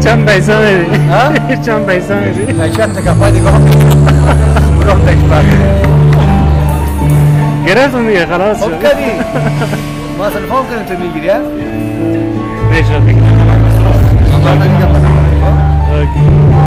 چند پیسه میدی؟ ها؟ چند پیسه میدی؟ نشد تکفای دیگه هم برام تکفای گرفتم دیگه خلاص خوب شد کردی ما تلفن کنیم تو میگیری ها؟ نشد دیگه من دیگه